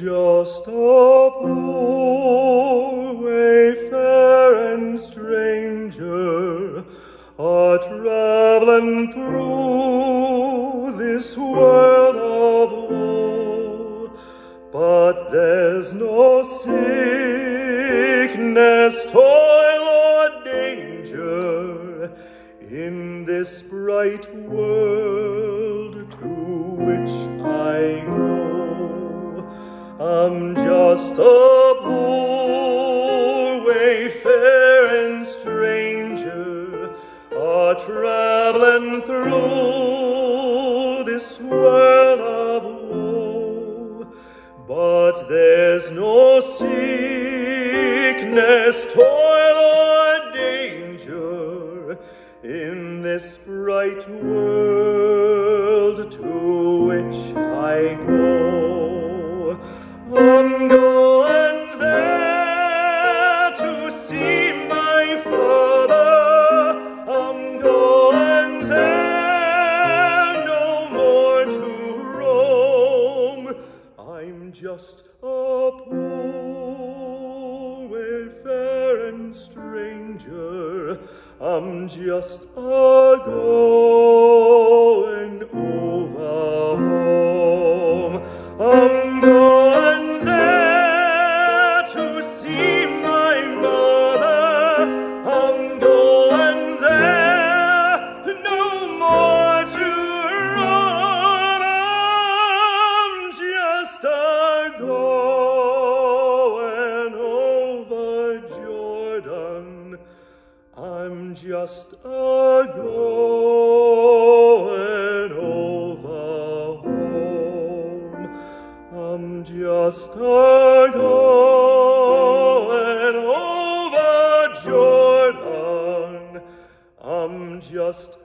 just a poor wayfaring stranger, a-traveling through this world of woe. But there's no sickness, toil, or danger in this bright world to which I go. I'm just a poor wayfaring stranger, a-traveling through this world of woe. But there's no sickness, toil, or danger in this bright world to which I go. I'm going there to see my Father. I'm going there no more to roam. I'm just a poor wayfaring stranger. I'm just a going over home. I'm going there to see my mother. I'm going there no more to run. I'm just a going over Jordan. I'm just a going over home. I'm just a going over Jordan. I'm just